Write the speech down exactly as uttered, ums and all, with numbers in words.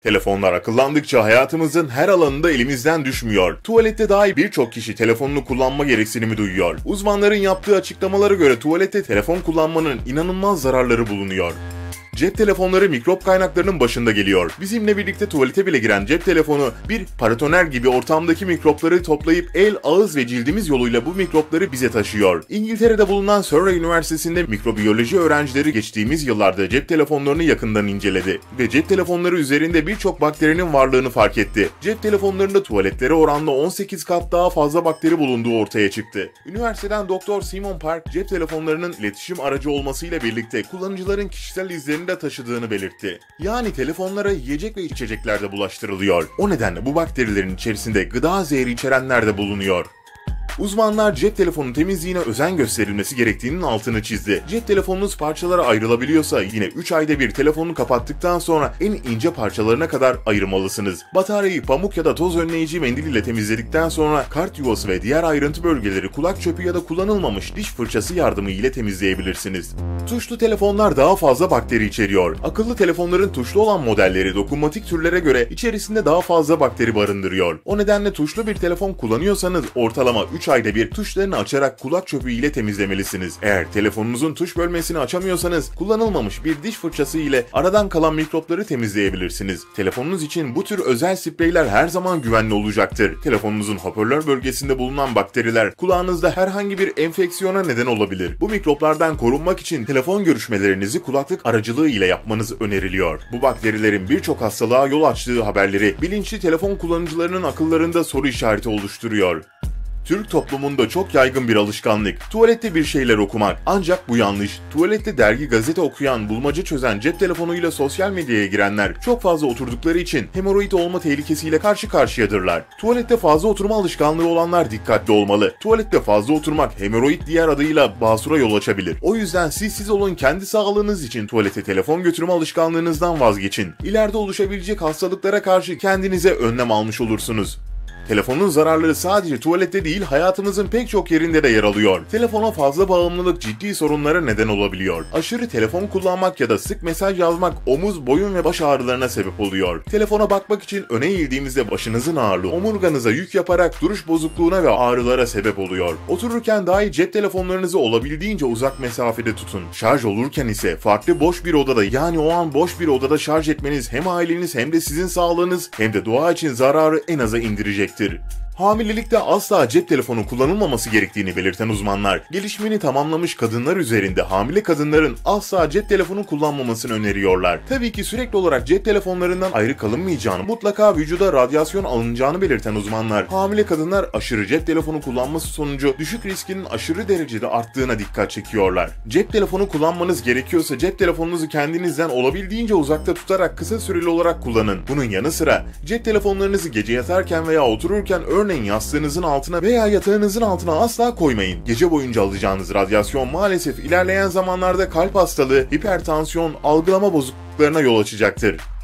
Telefonlar akıllandıkça hayatımızın her alanında elimizden düşmüyor. Tuvalette dahi birçok kişi telefonunu kullanma gereksinimi duyuyor. Uzmanların yaptığı açıklamalara göre tuvalette telefon kullanmanın inanılmaz zararları bulunuyor. Cep telefonları mikrop kaynaklarının başında geliyor. Bizimle birlikte tuvalete bile giren cep telefonu bir paratoner gibi ortamdaki mikropları toplayıp el, ağız ve cildimiz yoluyla bu mikropları bize taşıyor. İngiltere'de bulunan Surrey Üniversitesi'nde mikrobiyoloji öğrencileri geçtiğimiz yıllarda cep telefonlarını yakından inceledi ve cep telefonları üzerinde birçok bakterinin varlığını fark etti. Cep telefonlarında tuvaletlere oranla on sekiz kat daha fazla bakteri bulunduğu ortaya çıktı. Üniversiteden Doktor Simon Park, cep telefonlarının iletişim aracı olmasıyla birlikte kullanıcıların kişisel izlerini de taşıdığını belirtti. Yani telefonlara yiyecek ve içecekler de bulaştırılıyor. O nedenle bu bakterilerin içerisinde gıda zehri içerenler de bulunuyor. Uzmanlar cep telefonu temizliğine özen gösterilmesi gerektiğinin altını çizdi. Cep telefonunuz parçalara ayrılabiliyorsa yine üç ayda bir telefonunu kapattıktan sonra en ince parçalarına kadar ayırmalısınız. Bataryayı pamuk ya da toz önleyici mendil ile temizledikten sonra kart yuvası ve diğer ayrıntı bölgeleri kulak çöpü ya da kullanılmamış diş fırçası yardımı ile temizleyebilirsiniz. Tuşlu telefonlar daha fazla bakteri içeriyor. Akıllı telefonların tuşlu olan modelleri dokunmatik türlere göre içerisinde daha fazla bakteri barındırıyor. O nedenle tuşlu bir telefon kullanıyorsanız ortalama üç ayda bir tuşlarını açarak kulak çöpü ile temizlemelisiniz. Eğer telefonunuzun tuş bölmesini açamıyorsanız kullanılmamış bir diş fırçası ile aradan kalan mikropları temizleyebilirsiniz. Telefonunuz için bu tür özel spreyler her zaman güvenli olacaktır. Telefonunuzun hoparlör bölgesinde bulunan bakteriler kulağınızda herhangi bir enfeksiyona neden olabilir. Bu mikroplardan korunmak için telefon görüşmelerinizi kulaklık aracılığı ile yapmanız öneriliyor. Bu bakterilerin birçok hastalığa yol açtığı haberleri bilinçli telefon kullanıcılarının akıllarında soru işareti oluşturuyor. Türk toplumunda çok yaygın bir alışkanlık. Tuvalette bir şeyler okumak. Ancak bu yanlış. Tuvalette dergi, gazete okuyan, bulmaca çözen, cep telefonuyla sosyal medyaya girenler çok fazla oturdukları için hemoroid olma tehlikesiyle karşı karşıyadırlar. Tuvalette fazla oturma alışkanlığı olanlar dikkatli olmalı. Tuvalette fazla oturmak hemoroid diğer adıyla basura yol açabilir. O yüzden siz siz olun, kendi sağlığınız için tuvalete telefon götürme alışkanlığınızdan vazgeçin. İleride oluşabilecek hastalıklara karşı kendinize önlem almış olursunuz. Telefonun zararları sadece tuvalette değil, hayatımızın pek çok yerinde de yer alıyor. Telefona fazla bağımlılık ciddi sorunlara neden olabiliyor. Aşırı telefon kullanmak ya da sık mesaj yazmak omuz, boyun ve baş ağrılarına sebep oluyor. Telefona bakmak için öne eğildiğimizde başınızın ağırlığı omurganıza yük yaparak duruş bozukluğuna ve ağrılara sebep oluyor. Otururken dahi cep telefonlarınızı olabildiğince uzak mesafede tutun. Şarj olurken ise farklı boş bir odada, yani o an boş bir odada şarj etmeniz hem aileniz hem de sizin sağlığınız hem de doğa için zararı en aza indirecektir. Hamilelikte asla cep telefonu kullanılmaması gerektiğini belirten uzmanlar, gelişimini tamamlamış kadınlar üzerinde hamile kadınların asla cep telefonu kullanmamasını öneriyorlar. Tabii ki sürekli olarak cep telefonlarından ayrı kalınmayacağını, mutlaka vücuda radyasyon alınacağını belirten uzmanlar, hamile kadınlar aşırı cep telefonu kullanması sonucu düşük riskinin aşırı derecede arttığına dikkat çekiyorlar. Cep telefonu kullanmanız gerekiyorsa cep telefonunuzu kendinizden olabildiğince uzakta tutarak kısa süreli olarak kullanın. Bunun yanı sıra cep telefonlarınızı gece yatarken veya otururken örneğin Örneğin yastığınızın altına veya yatağınızın altına asla koymayın. Gece boyunca alacağınız radyasyon maalesef ilerleyen zamanlarda kalp hastalığı, hipertansiyon, algılama bozukluklarına yol açacaktır.